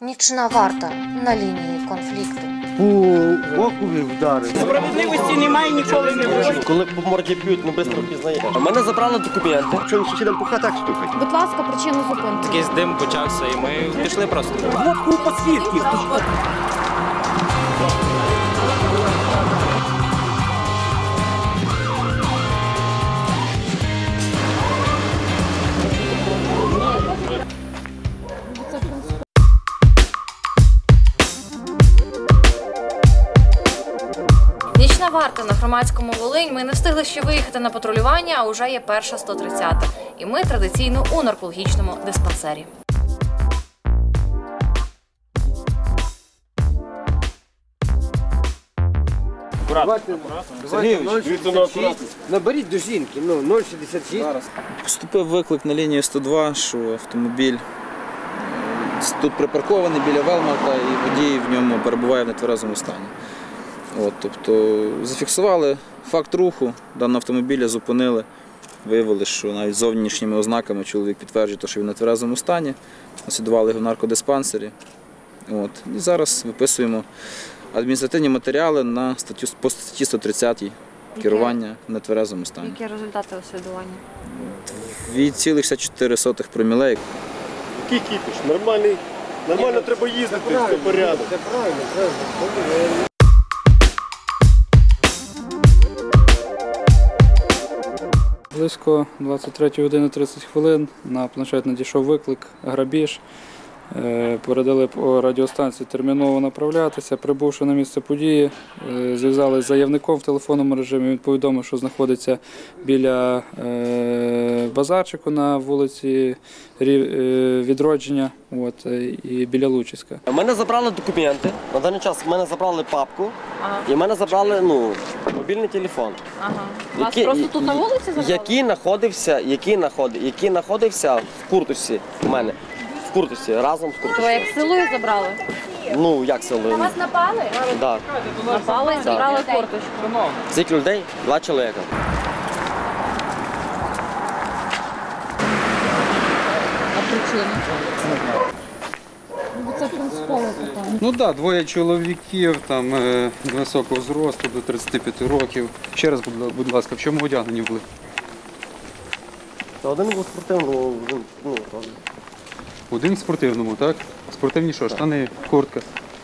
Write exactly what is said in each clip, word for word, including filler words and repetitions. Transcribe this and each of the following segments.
Нічна варта на лінії конфлікту. По оку вдарив. Справедливості немає, ніколи не буде. Коли по морді б'ють, не швидко впізнаєш. У мене забрали документи. Що сусідам по хатах стукать? Будь ласка, причину зупинки. Якийсь дим почався і ми пішли просто. От купа свідків. Нічна варта на Громадському Волинь. Ми не встигли ще виїхати на патрулювання, а вже є перша сто тридцята. І ми традиційно у наркологічному диспансері. Наберіть до жінки, ну, нуль шістдесят шість. Поступив виклик на лінію сто два, що автомобіль тут припаркований біля Велмарта і водій в ньому перебуває в нетверезому стані. От, тобто зафіксували факт руху даного автомобіля, зупинили, виявили, що навіть зовнішніми ознаками чоловік підтверджує, що він в нетверезому стані, наслідували його в наркодиспансері. От, і зараз виписуємо адміністративні матеріали на статтю, по статті сто тридцять керування в нетверезому стані. Які результати освідування? дві цілих шістдесят чотири сотих промілей. Який кіпіш? Нормальний, нормально треба їздити, все порядок. Це правильно, правильно. Близько двадцять третьої години тридцять хвилин на планшет надійшов виклик, грабіж. Передали по радіостанції терміново направлятися. Прибувши на місце події, зв'язалися з заявником в телефонному режимі. Він повідомив, що знаходиться біля базарчику на вулиці Відродження от, і біля Лучиська. У мене забрали документи. На даний час в мене забрали папку і в мене забрали ну, мобільний телефон. Ага. Вас просто тут на вулиці забрали? Який знаходився, який знаходив, який знаходився в курточці у мене. В курточці, разом з курточкою. То як силою забрали? Ну, як силою? Вас напали? Так. Напали і забрали курточку. Скільки людей? Два чоловіка. А причина? Це принципове питання. Ну так, да, двоє чоловіків там е, високого зросту до тридцяти п'яти років. Ще раз, будь, будь ласка, в чому одягнені були? Та один був спортивний, один, ну, там. Один в спортивному, так? Спортивні що? Штани, куртка.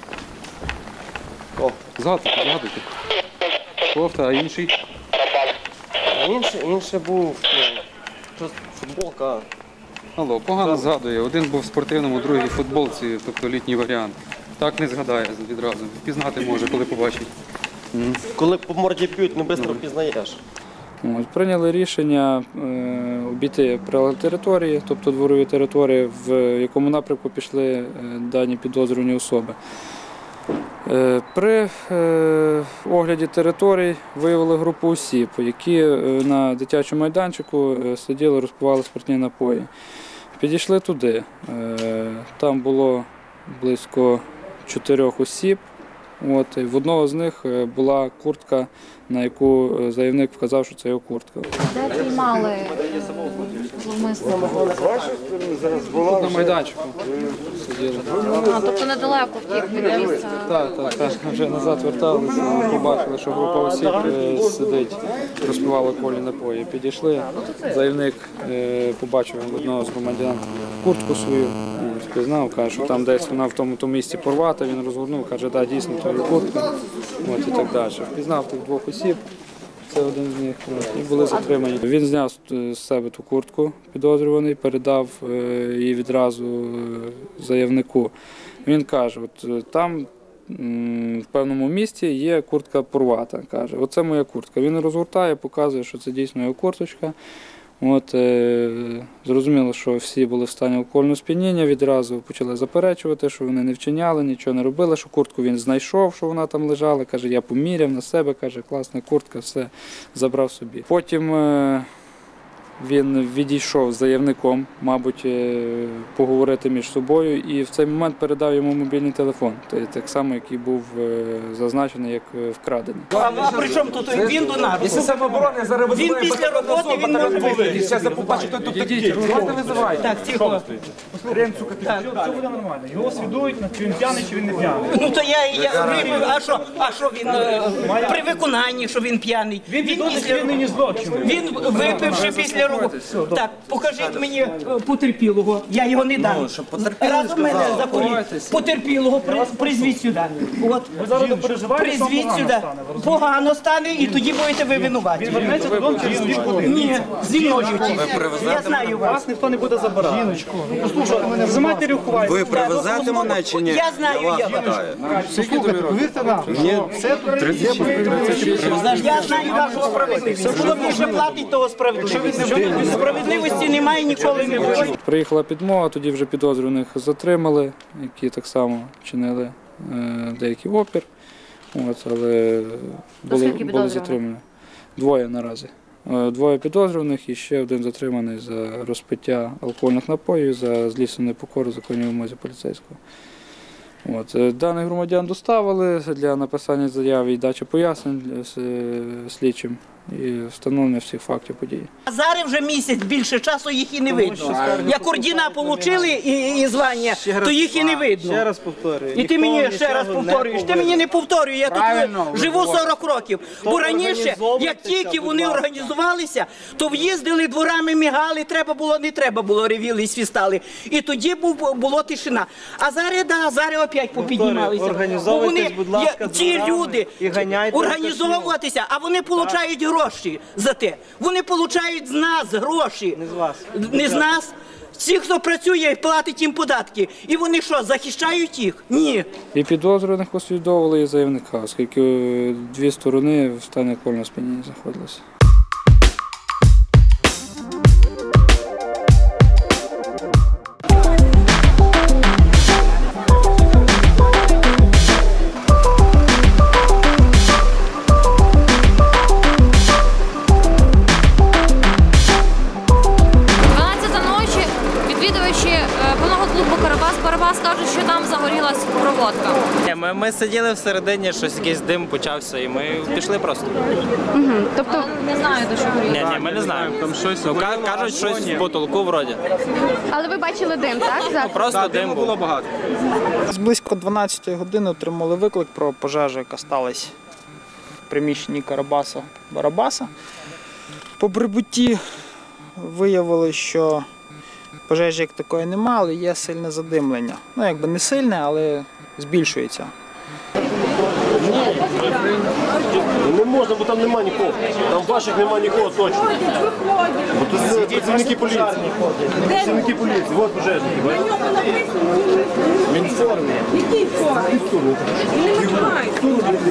О. Згадуйте, згадуйте. Кофта, а інший? Інший, інший був ну, футболка. Алло, погано згадує. Один був в спортивному, другий в футболці, тобто літній варіант. Так не згадає відразу. Впізнати може, коли побачить. Mm. Коли по морді б'ють, не швидко впізнаєш. От, прийняли рішення е, обійти прилеглі території, тобто дворові території, в якому напрямку пішли е, дані підозрювані особи. Е, при е, огляді територій виявили групу осіб, які е, на дитячому майданчику е, сиділи, розпивали спиртні напої. Підійшли туди. Е, там було близько чотирьох осіб. От, і в одного з них була куртка, на яку заявник вказав, що це його куртка. Де піймали зловмисника? Тут на майданчику сиділи. А, тобто недалеко втік від місця? Так, так, так. Вже назад верталися, побачили, що група осіб сидить, розпивала алкогольні напої. Підійшли, заявник побачив одного з громадян куртку свою, впізнав, каже, що там десь вона в тому, тому місці порвата, він розгорнув, каже, так, дійсно, то є куртка, от, і так далі. Впізнав тих двох осіб, це один з них, і були затримані. Він зняв з себе ту куртку підозрюваний, передав її відразу заявнику. Він каже, от там в певному місці є куртка порвата, каже, оце моя куртка. Він розгортає, показує, що це дійсно його курточка. От, е, зрозуміло, що всі були в стані алкогольного сп'яніння, відразу почали заперечувати, що вони не вчиняли, нічого не робили, що куртку він знайшов, що вона там лежала, каже, я поміряв на себе, каже, класна куртка, все, забрав собі. Потім е, Він відійшов з заявником, мабуть, е, поговорити між собою, і в цей момент передав йому мобільний телефон, той так само, який був е, зазначений як е, вкрадений. А, а при чому тут він до народу? Він після роботи, він може виходити. Зараз я побачу, хто тут такий. Можна визивати? Так, тихо. Так. Все буде нормально. Його свідують, чи він п'яний, чи він не п'яний. Ну то я, я випив, а що, а що він е, при виконанні, що він п'яний? Він підозрює вчинені злочину. Він випивши після роботи. Так, покажіть мені е, потерпілого, я його не дам. Разом мене заповідь. Потерпілого при- призвіть сюди. От, призвіть сюди. Погано стане і тоді будете ви винуваті. Він вернеться додому через дві години. Ні, зі мною тільки. Я знаю вас. Вас ніхто не буде забирати. Жіночку. Ну, послухайте, за матір'ю ховайте. Ви привезете мене чи ні? Я знаю, я Послухайте, повірте нам, що все тут є. Я знаю вашу справедливість. Хто більше платить, того справедливість. Справедливості немає, ніколи не буде. Приїхала підмога, тоді вже підозрюваних затримали, які так само чинили е, деякий опір, от, але були, скільки були підозрюваних? затримані. Двоє наразі. Е, Двоє підозрюваних і ще один затриманий за розпиття алкогольних напоїв, за злісну непокору законній вимозі поліцейського. От. е, Даних громадян доставили для написання заяви і дачі пояснень е, слідчим і встановлення всіх фактів події. А зараз вже місяць більше часу їх і не видно. Як ордена отримали і, і звання, то їх і не видно. Ще раз повторюю. І ти мені ще раз повторюєш. Ти мені не повторюй, я тут живу сорок років. Бо раніше, як тільки вони організувалися, то в'їздили дворами, мігали, треба було, не треба було, ревіли і свістали. І тоді був, було тишина. А зараз, да, зараз опять попіднімалися. Бо вони, є, ті люди, організовуватися, а вони отримують гроші за те. Вони отримують з нас гроші. Не з вас. Не з нас. Ті, хто працює, платить їм податки. І вони що, захищають їх? Ні. І підозрюваних послідовували і заявника, оскільки дві сторони в стані алкогольного сп'яніння знаходилися. Кажуть, що там загорілась проводка. Ми, ми сиділи всередині, щось якийсь дим почався, і ми пішли просто. Угу. Тобто Не знаю, до чого горіло. Ні, ні, ми не знаємо. Там щось ну, кажуть, щось в потолку вроді. Але ви бачили дим, так? Ну, просто дим було багато. Близько дванадцятої години отримали виклик про пожежу, яка сталася в приміщенні Карабаса Барабаса. По прибутті виявили, що пожежі як такої немає, але є сильне задимлення. Ну, якби не сильне, але збільшується. Не можна, бо там нема нікого. Там ваших нема нікого точно. Бо тут працівники поліції. Працівники поліції, от пожежники. Він в формі. Який формі? Не накривайте.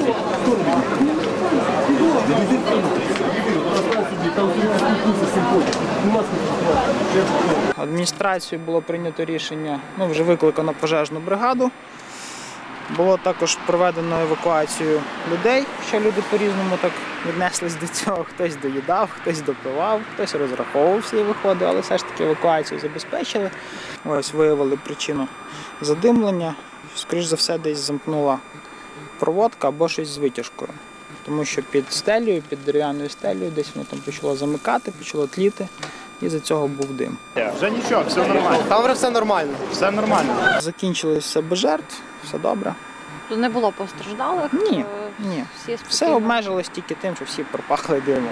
Адміністрацією було прийнято рішення, ну, вже викликано пожежну бригаду. Було також проведено евакуацію людей, що люди по-різному так віднеслись до цього. Хтось доїдав, хтось допивав, хтось розраховувався і виходив, але все ж таки евакуацію забезпечили. Ось виявили причину задимлення. Скоріш за все, десь замкнула проводка або щось з витяжкою. Тому що під стелею, під дерев'яною стелею, десь воно там почало замикати, почало тліти, і за цього був дим. Вже нічого, все нормально. Там вже все нормально. Все нормально. Закінчилось все без жертв, все добре. Тут не було постраждалих? Ні, ні. Всі Все обмежилось тільки тим, що всі пропахли димом.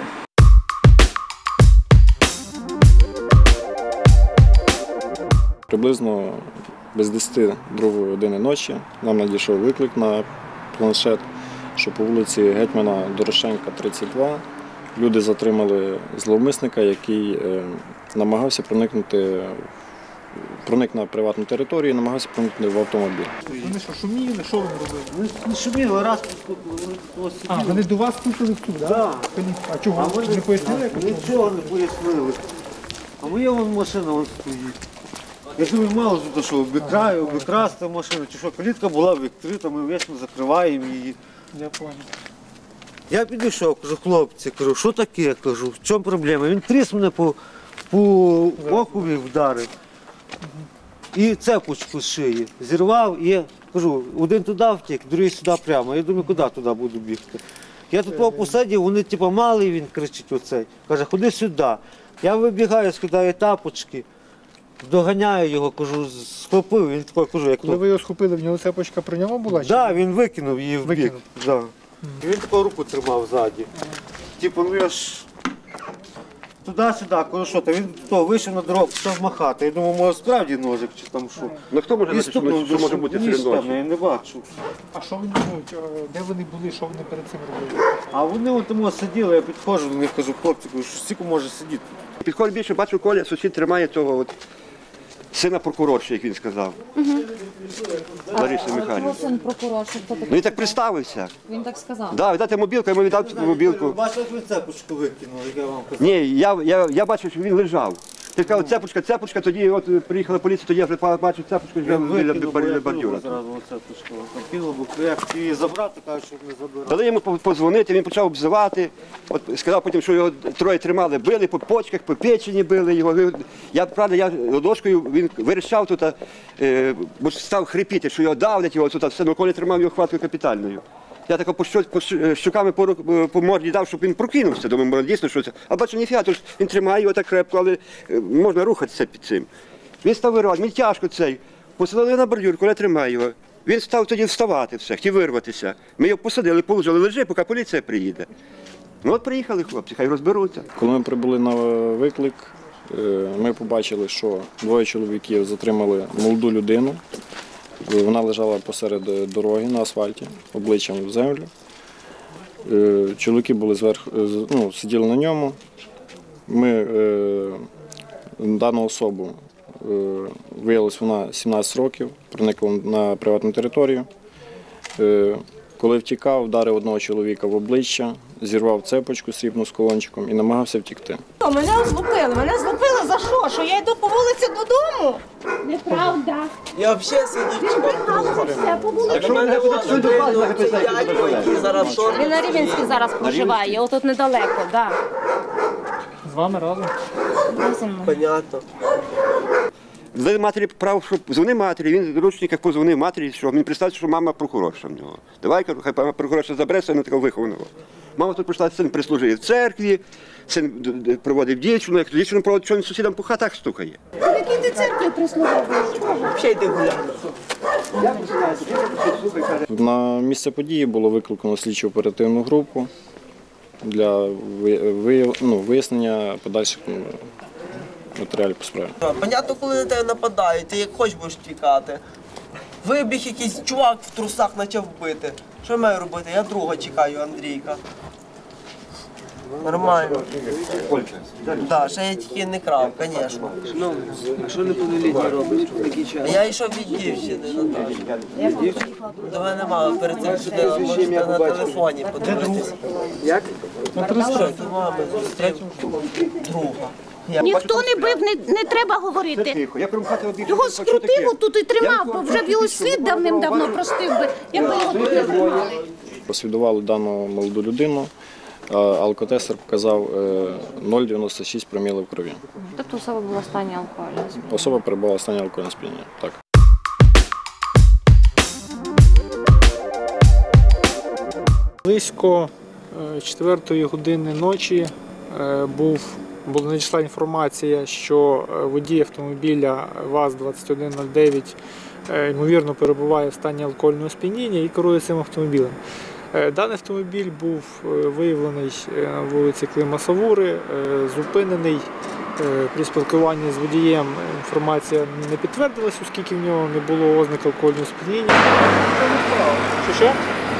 Приблизно без десяти другої години ночі нам надійшов виклик на планшет, що по вулиці Гетьмана Дорошенка, тридцять два, люди затримали зловмисника, який е, намагався проникнути, проник на приватну територію і намагався проникнути в автомобіль. Вони що, шуміли? Що вони робили? Вони не шуміли, раз ось А, вони до вас стукали в цю, так? А чого? Ви не пояснили? як? Нічого не пояснили. А моя вон машина вон стоїть. Я думаю, мало тут, що обікраю, обікрасти машину, чи що, калітка була відкрита, ми вічно закриваємо її. Я понял. Я підійшов, кажу, хлопці, кажу, що таке, кажу, в чому проблема? Він тріс мене по, по окові вдарив і цепочку з шиї зірвав і, кажу, один туди втік, другий сюди прямо. Я думаю, куди туди буду бігти. Я тут посадив, вони типу малий, він кричить оцей. Каже, ходи сюди. Я вибігаю, скидаю тапочки, доганяю його, кажу, схопив, він такий, кажу, як Коли ви його схопили, в нього цепочка при ньому була? Так, да, він викинув її в бік. Викинув. Да. І він таку руку тримав ззаді. Типу, ну я ж туди-сюди, кажу, що то він то, вийшов на дорогу, почав махати. Я думав, може справді ножик чи там що. Ну хто може І знати, що, стукнув, що може бути ніж серед там, ночі? я не бачу. А що вони думають, де вони були, що вони перед цим робили? А вони от тому сиділи, я підходжу до них, кажу, хлопці, кажу, що стільки може сидіти. Підходить більше, бачу, Коля, сусід тримає того от, сина прокурорша, як він сказав. Лариса Михайлівна. Син прокурор, що хто Ну такий? і так представився. Він так сказав. Да, віддати мобілку, йому віддав цю мобілку. Бачите, як ви цепочку викинули, як я вам казав. Ні, я, я, я бачив, що він лежав. Ти сказав, цепочка, цепочка, тоді от приїхала поліція, тоді я вже бачив цепочку, вже біля бордюра. Зразу цепочку. Там кинув, бо як її забрати, кажуть, щоб не забирати. Дали йому позвонити, він почав обзивати. От сказав потім, що його троє тримали, били по почках, по печені били його. Я, правда, я ладошкою, він вирішав тут, е, бо став хрипіти, що його давлять, його тут, все, ну Коля тримав його хваткою капітальною. Я так по, щось- по щ- щуками по, ру- по морді дав, щоб він прокинувся. Думаю, може, дійсно щось. А бачу, ніфіга, тож він тримає його так крепко, але е, можна рухатися під цим. Він став виривати, мені тяжко цей. Посадили на бордюр, Коля тримає його. Він став тоді вставати все, хотів вирватися. Ми його посадили, положили, лежи, поки поліція приїде. Ну от приїхали хлопці, хай розберуться. Коли ми прибули на виклик, е, ми побачили, що двоє чоловіків затримали молоду людину. Вона лежала посеред дороги на асфальті, обличчям в землю. Е, Чоловіки були зверху, е, з- ну, сиділи на ньому. Ми е, дану особу е, виявилось, вона сімнадцять років, проникла на приватну територію. Е, Коли втікав, вдарив одного чоловіка в обличчя, зірвав цепочку срібну з колончиком і намагався втікти. Мене злупили. Мене злупили за що? Що я йду по вулиці додому? Неправда. Я взагалі сидів чекав. Якщо мене зараз Він на Рівненській зараз проживає, отут недалеко, так. З вами разом? Понятно. Дали матері право, що дзвони матері, він в ручниках позвонив матері, що він представився, що мама прокурорша в нього. Давай, кажу, хай мама прокурорша забере сина такого вихованого. Мама тут прийшла, син прислужує в церкві, син д- д- проводив дівчину, як дівчину проводить, що він сусідам по хатах стукає. В якій ти церкві прислуговуєш? Ще йди гуляти. На місце події було викликано слідчо-оперативну групу для ви- ви- ну, вияснення подальших ну, матеріалів по справі. Понятно, коли на тебе нападають, ти як хочеш будеш тікати. Вибіг якийсь чувак в трусах почав бити. Що я маю робити? Я друга чекаю, Андрійка. Нормально. Так, ще я тільки не крав, звісно. Ну, а що неповнолітній робить в такий час? Я йшов від дівчини, Наташі. До мене мама перед цим ходила, можете на телефоні подивитися. Як? Що, до мами зустрів друга. Я Ніхто не бив, не, не треба говорити. Його скрутив отут і тримав, бо вже б його світ давним-давно простив би, якби його тут не тримали. Прослідували дану молоду людину, а алкотестер показав е, нуль дев'яносто шість проміли в крові. Тобто особа була в стані алкогольного сп'яніння. Особа перебувала в стані алкогольного сп'яніння. Так. Близько е, четвертої години ночі е, був, була надійшла інформація, що е, водій автомобіля ВАЗ двадцять один нуль дев'ять е, ймовірно перебуває в стані алкогольного сп'яніння і керує цим автомобілем. Е, Даний автомобіль був е, виявлений е, на вулиці Клима Савури, е, зупинений. Е, При спілкуванні з водієм інформація не підтвердилась, оскільки в нього не було ознак алкогольного сп'яніння. Що що?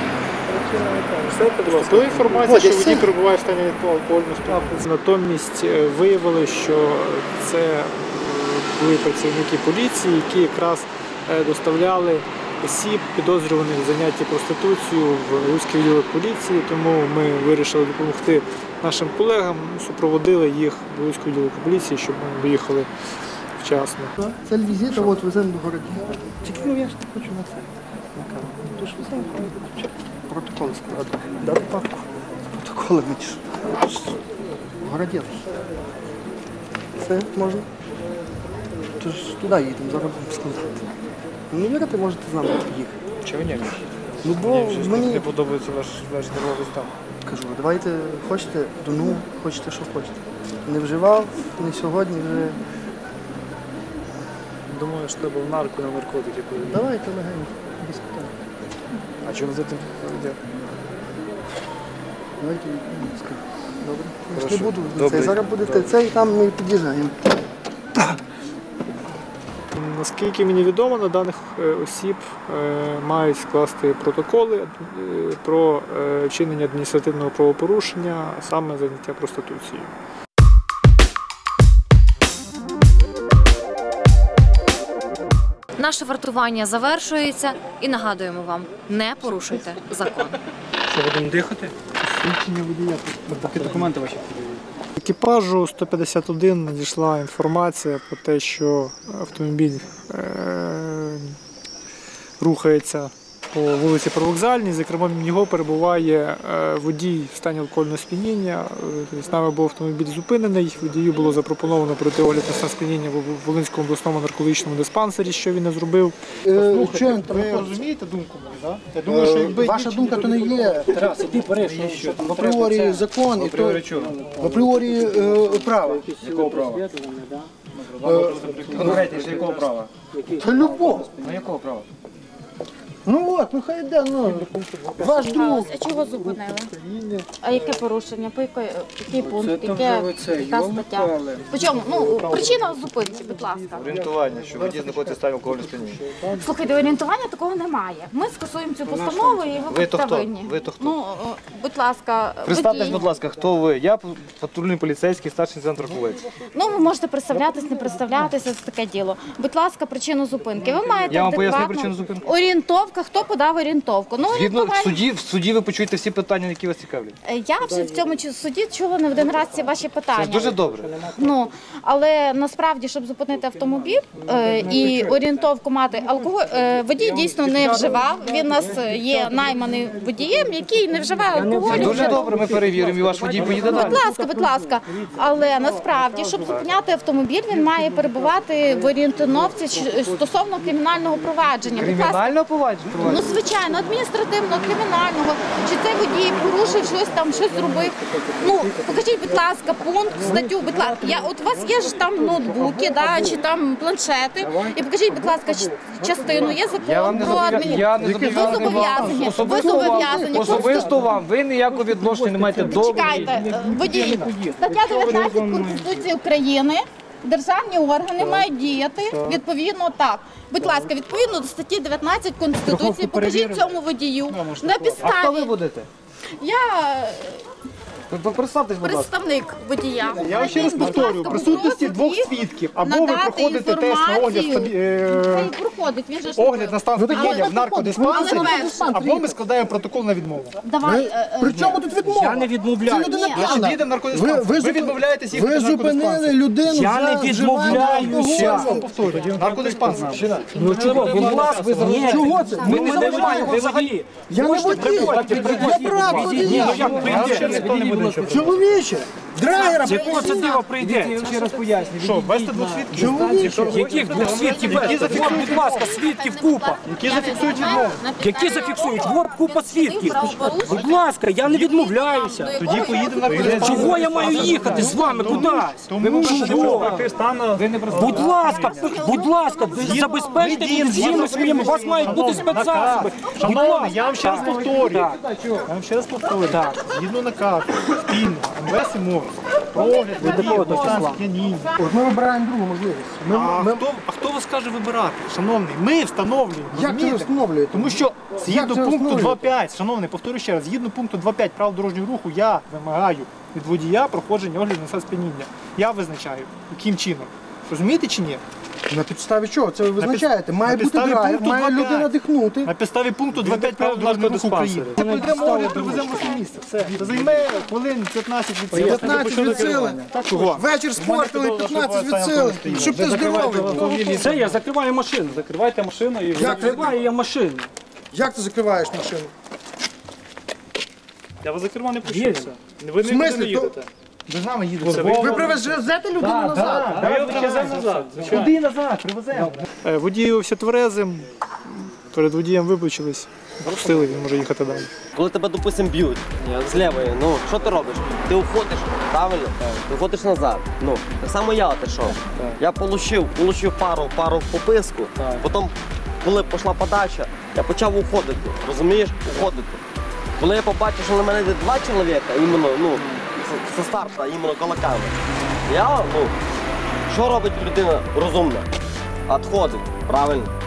Була інформація, що водій перебуває в стані алкогольного сп'яніння. Натомість е, виявили, що це е, були працівники поліції, які якраз е, доставляли осіб, підозрюваних в занятті проституцією в Луцький відділок поліції, тому ми вирішили допомогти нашим колегам, супроводили їх до Луцького відділку поліції, щоб вони доїхали вчасно. Цель візиту, от веземо до городі. Тільки ну я ж не хочу на це. На камеру. Тож веземо, протокол складати. Дати папку. Протоколи мені. Городець. вірити можна. Тож туди їдемо, зараз будемо складати. Не вірити можете з нами їхати. Чого ні? Ну бо Мені щось мені... не подобається ваш, ваш нервовий стан. Кажу, давайте, хочете, дону, хочете, що хочете. Не вживав, не сьогодні вже. Думаю, що тебе в нарко на наркотики повідомляють. Давайте легенько, без питань. А чому за тим йде? Давайте, добре. Я ж Хорошо. не буду. Добре. Це. Зараз будете це і там ми під'їжджаємо. Наскільки мені відомо, на даних е, осіб е, мають скласти протоколи е, про е, вчинення адміністративного правопорушення, а саме заняття проституцією. Наше вартування завершується і нагадуємо вам, не порушуйте закон. Що, будемо дихати? Свідчення водія. Поки документи ваші. Екіпажу сто п'ятдесят один надійшла інформація про те, що автомобіль е- рухається по вулиці Привокзальній. Зокрема, в нього перебуває е, водій в стані алкогольного сп'яніння. Е, З нами був автомобіль зупинений. Водію було запропоновано пройти огляд на стан сп'яніння в Волинському обласному наркологічному диспансері, що він не зробив. Послухайте, ви розумієте думку мою, так? Я думаю, що якби ваша думка то не є. Тарас, ти береш, що В апріорі закон і то в апріорі е, право. Якого права? Конкретніше, якого права? Та любого. Ну якого права? Ну от, ну хай йде, ну, ваш друг. А чого зупинили? А яке порушення? По який, який пункт? Це Яке, вже оце, яка стаття? По чому? Ну, причина зупинки, будь ласка. Орієнтування, що водій знаходиться в стані алкогольного сп'яніння. Слухайте, орієнтування такого немає. Ми скасуємо цю постанову і ви Ви будете то хто? винні. Ви то хто? Ну, о, будь ласка, Представтесь, водій. будь ласка, хто ви? Я патрульний поліцейський, старший центр Раховець. Ну, ви можете представлятись, не представлятися, це таке діло. Будь ласка, причину зупинки. Ви маєте Я вам поясню адекватну причину зупинки. орієнтовка, хто подав орієнтовку. Ну, Згідно в орієнтування- суді, в суді ви почуєте всі питання, які вас цікавлять. Я вже в цьому чу- суді чула не один раз ці ваші питання. Це ж дуже добре. Ну, але насправді, щоб зупинити автомобіль е, і орієнтовку мати, алкоголь, е, водій дійсно не вживав. Він у нас є найманий водієм, який не вживає алкоголю. Дуже добре, ми перевіримо, і ваш водій поїде далі. Будь ласка, будь ласка. Але насправді, щоб зупиняти автомобіль, він має перебувати в орієнтовці ч- стосовно кримінального провадження. Будь ласка. Кримінального провадження? Ну, звичайно, адміністративного, кримінального. Чи цей водій порушив щось там, щось зробив. Ну, покажіть, будь ласка, пункт, статтю, будь ласка. Я, от у вас є ж там ноутбуки, да, чи там планшети. І покажіть, будь ласка, ч- частину. Є Я закон вам не про зобов'я- адмін... я не Ви зобов'язаний вам. зобов'язані. Ви Особисто зобов'язані. вам, особисто вам. Ви ніякого відношення не маєте до... Чекайте, е, водій. Стаття дев'ятнадцять Конституції України. Державні органи мають діяти відповідно так. Будь ласка, відповідно до статті дев'ятнадцять Конституції, покажіть цьому водію на А хто ви підставі. будете? Я Ви представтесь, будь ласка. представник водія. Я вам ще раз повторюю, в присутності двох свідків. Або ви проходите тест на огляд, стабі- е, Хай проходить, він же ж огляд на стан сп'яніння Але в наркодиспансері, Але або ми складаємо протокол на відмову. Давай. е, е, При чому тут відмова? Я не відмовляю. Це людина Ні. п'яна. Значить, їде в наркодиспансер. Ви- ви Ви зупи- відмовляєтесь їхати ви в наркодиспансер. зупинили людину Я за не вживання відмовляюся. алкоголю. Повторюю, наркодиспансер. Ну чого? Ви власне, ви Ні. Чого це? Ми Ну, не ви заважаємо взагалі. Я не водій. Я брат водія. Чоловіче, драйвера. З якого це дива прийде? Я ще раз поясню. Що, вести двох свідків? Чоловіче. Яких двох свідків? вести? Вон, будь ласка, свідків купа. Які зафіксують відмову? Які зафіксують? Вор купа свідків. Будь ласка, я не відмовляюся. Тоді поїде в наркодиспансер. Чого я маю їхати з вами кудись? Тому що Будь ласка, будь ласка, забезпечте мені своїми, у вас мають бути спецзасоби. Будь Шановний, ласка. я вам ще раз повторюю. Так. Я вам ще раз повторюю. Згідно наказу, спільно, МВС і МОЗ, про огляд водіїв на стан сп'яніння. От ми вибираємо другу можливість. Ми, А ми... хто, а хто вас каже вибирати? Шановний, ми встановлюємо. Як це розумієте? встановлюєте? Тому що Як згідно це пункту встановлюєте? два п'ять, шановний, повторюю ще раз, згідно пункту два п'ять правил дорожнього руху я вимагаю від водія проходження огляду на стан сп'яніння. Я визначаю, яким чином. Розумієте чи ні? На підставі чого? Це ви визначаєте? На Має бути підставі драйв, пункту має два п'ять. людина дихнути. На підставі пункту два п'ять правил дорожнього руху України. Ми пройдемо огляд, привеземо вас на місце. Все. Це займе хвилин п'ятнадцять від сили. п'ятнадцять від сили. Чого? Вечір спортили, п'ятнадцять від сили. Щоб ти здоровий був. Все, я закриваю машину. Закривайте машину і закриваю я машину. Як ти закриваєш машину? Я вас за кермо не Є. пущу. Ви В не смислі? не їдете. Ви з нами їдете. Ви привезете людину назад? Ви привеземо назад. Куди назад? Привеземо. Водій виявився тверезим, перед водієм вибачились, пропустили, він може їхати далі. Коли тебе, допустим, б'ють з лівої, ну що ти робиш? Ти уходиш, правильно? Ти уходиш назад. Ну, так само я отійшов. Я получив, получив пару, пару в пописку, потім, коли пішла подача, я почав уходити, розумієш? Уходити. Коли я побачив, що на мене йде два чоловіка, іменно, ну, зі старта, іменно кулаками, я, ну, що робить людина розумна? Відходить, правильно?